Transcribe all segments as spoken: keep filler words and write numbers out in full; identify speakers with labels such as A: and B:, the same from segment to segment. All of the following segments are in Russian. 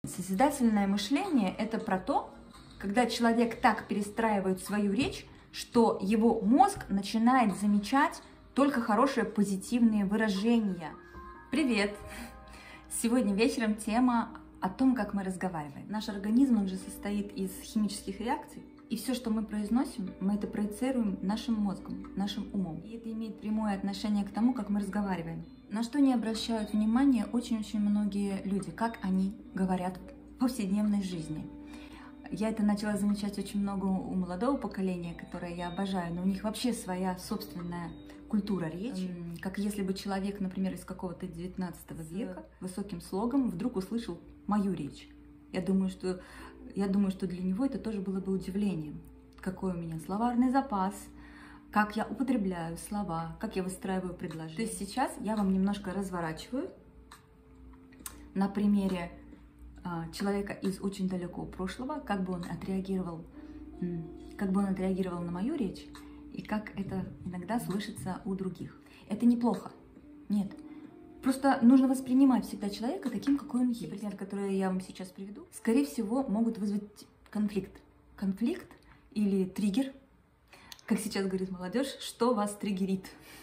A: Созидательное мышление – это про то, когда человек так перестраивает свою речь, что его мозг начинает замечать только хорошие позитивные выражения. Привет! Сегодня вечером тема о том, как мы разговариваем. Наш организм, он же состоит из химических реакций, и все, что мы произносим, мы это проецируем нашим мозгом, нашим умом. И это имеет прямое отношение к тому, как мы разговариваем. На что не обращают внимания очень-очень многие люди, как они говорят в повседневной жизни. Я это начала замечать очень много у молодого поколения, которое я обожаю, но у них вообще своя собственная культура речи. Как если бы человек, например, из какого-то девятнадцатого века, высоким слогом вдруг услышал мою речь. Я думаю, что, я думаю, что для него это тоже было бы удивлением. Какой у меня словарный запас, как я употребляю слова, как я выстраиваю предложения. То есть сейчас я вам немножко разворачиваю на примере а, человека из очень далекого прошлого, как бы он отреагировал, как бы он отреагировал на мою речь и как это иногда слышится у других. Это неплохо, нет. Просто нужно воспринимать всегда человека таким, какой он есть. Пример, который я вам сейчас приведу, скорее всего, могут вызвать конфликт. Конфликт или триггер. Как сейчас говорит молодежь, что вас триггерит?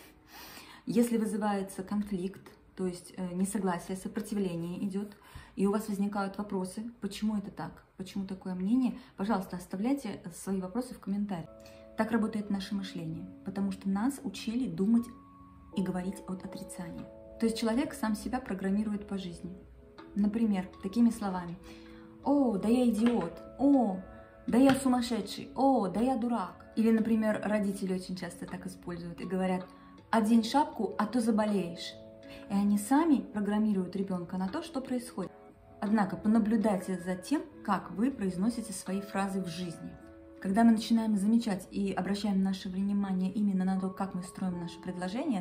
A: Если вызывается конфликт, то есть несогласие, сопротивление идет, и у вас возникают вопросы, почему это так, почему такое мнение, пожалуйста, оставляйте свои вопросы в комментариях. Так работает наше мышление, потому что нас учили думать и говорить от отрицания. То есть человек сам себя программирует по жизни. Например, такими словами: «О, да я идиот», «О, да я сумасшедший», «О, да я дурак». Или, например, родители очень часто так используют и говорят: «Одень шапку, а то заболеешь». И они сами программируют ребенка на то, что происходит. Однако понаблюдайте за тем, как вы произносите свои фразы в жизни. Когда мы начинаем замечать и обращаем наше внимание именно на то, как мы строим наши предложения,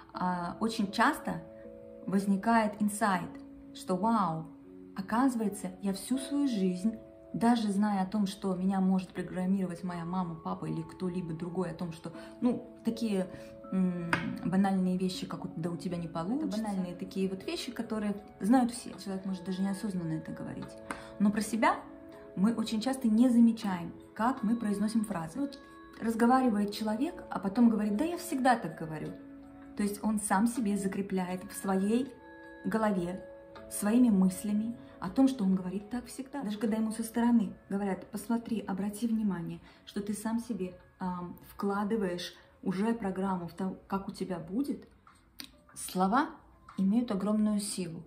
A: очень часто возникает инсайт, что вау, оказывается, я всю свою жизнь, даже зная о том, что меня может программировать моя мама, папа или кто-либо другой, о том, что, ну, такие м- банальные вещи, как «да у тебя не получится», это банальные такие вот вещи, которые знают все. Человек может даже неосознанно это говорить. Но про себя мы очень часто не замечаем, как мы произносим фразы. Вот разговаривает человек, а потом говорит: «да я всегда так говорю». То есть он сам себе закрепляет в своей голове, своими мыслями о том, что он говорит так всегда. Даже когда ему со стороны говорят: посмотри, обрати внимание, что ты сам себе э, вкладываешь уже программу в то, как у тебя будет, слова имеют огромную силу.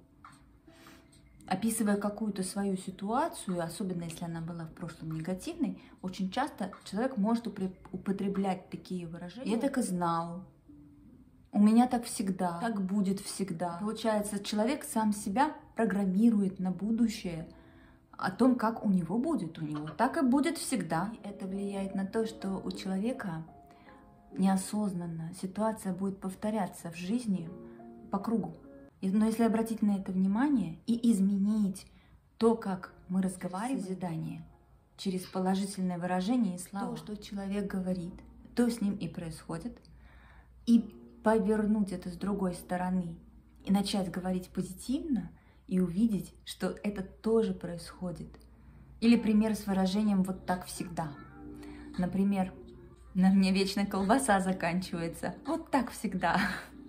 A: Описывая какую-то свою ситуацию, особенно если она была в прошлом негативной, очень часто человек может употреблять такие выражения: «я так и знал», «у меня так всегда», «так будет всегда». Получается, человек сам себя программирует на будущее о том, как у него будет. У него так и будет всегда. И это влияет на то, что у человека неосознанно ситуация будет повторяться в жизни по кругу. Но если обратить на это внимание и изменить то, как мы разговариваем, созидание через положительное выражение и слова, то, что человек говорит, то с ним и происходит, и повернуть это с другой стороны и начать говорить позитивно и увидеть, что это тоже происходит. Или пример с выражением «вот так всегда». Например: «на мне вечно колбаса заканчивается, вот так всегда».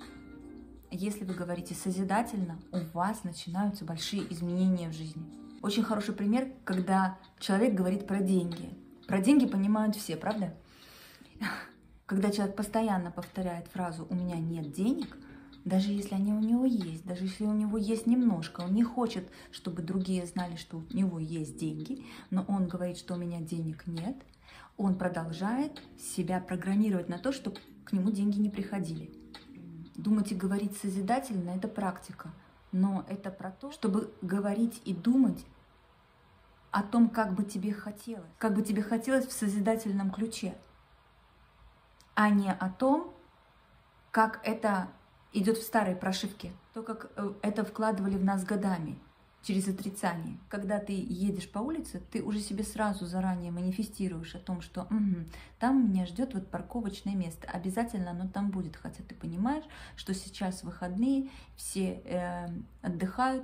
A: Если вы говорите созидательно, у вас начинаются большие изменения в жизни. Очень хороший пример, когда человек говорит про деньги. Про деньги понимают все, правда? Когда человек постоянно повторяет фразу «у меня нет денег», даже если они у него есть, даже если у него есть немножко, он не хочет, чтобы другие знали, что у него есть деньги, но он говорит, что у меня денег нет, он продолжает себя программировать на то, чтобы к нему деньги не приходили. Думать и говорить созидательно – это практика, но это про то, чтобы говорить и думать о том, как бы тебе хотелось, как бы тебе хотелось в созидательном ключе, а не о том, как это идет в старой прошивке, то, как это вкладывали в нас годами, через отрицание. Когда ты едешь по улице, ты уже себе сразу заранее манифестируешь о том, что угу, там меня ждет вот парковочное место, обязательно оно там будет, хотя ты понимаешь, что сейчас выходные, все э, отдыхают,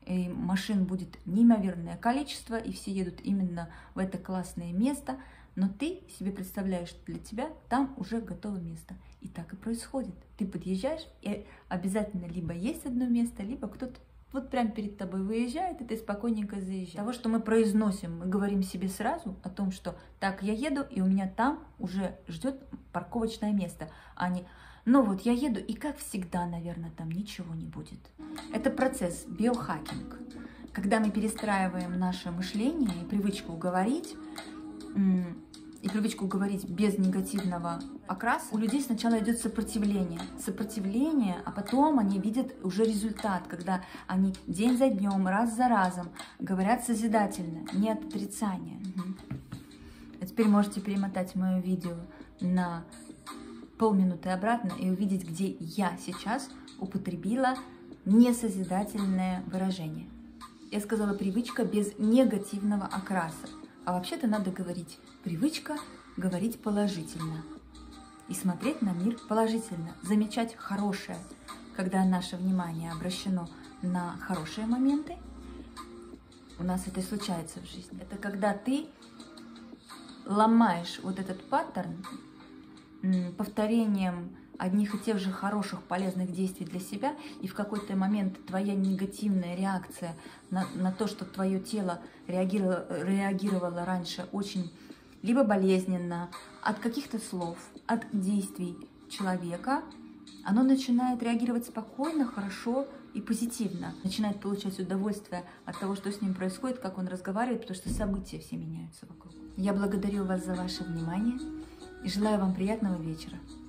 A: и машин будет неимоверное количество, и все едут именно в это классное место, но ты себе представляешь, что для тебя там уже готово место. И так и происходит. Ты подъезжаешь, и обязательно либо есть одно место, либо кто-то вот прямо перед тобой выезжает, и ты спокойненько заезжаешь. Того, что мы произносим, мы говорим себе сразу о том, что так, я еду, и у меня там уже ждет парковочное место, а не ну вот я еду, и как всегда, наверное, там ничего не будет. Это процесс биохакинг, когда мы перестраиваем наше мышление и привычку говорить, и привычку говорить без негативного окраса, у людей сначала идет сопротивление. Сопротивление, а потом они видят уже результат, когда они день за днем, раз за разом говорят созидательно, не от отрицания. Угу. А теперь можете перемотать мое видео на полминуты обратно и увидеть, где я сейчас употребила несозидательное выражение. Я сказала привычка без негативного окраса. А вообще-то надо говорить привычка говорить положительно и смотреть на мир положительно, замечать хорошее, когда наше внимание обращено на хорошие моменты. У нас это и случается в жизни. Это когда ты ломаешь вот этот паттерн повторением одних и тех же хороших, полезных действий для себя, и в какой-то момент твоя негативная реакция на, на то, что твое тело реагировало, реагировало раньше очень либо болезненно, от каких-то слов, от действий человека, оно начинает реагировать спокойно, хорошо и позитивно. Начинает получать удовольствие от того, что с ним происходит, как он разговаривает, потому что события все меняются вокруг. Я благодарю вас за ваше внимание и желаю вам приятного вечера.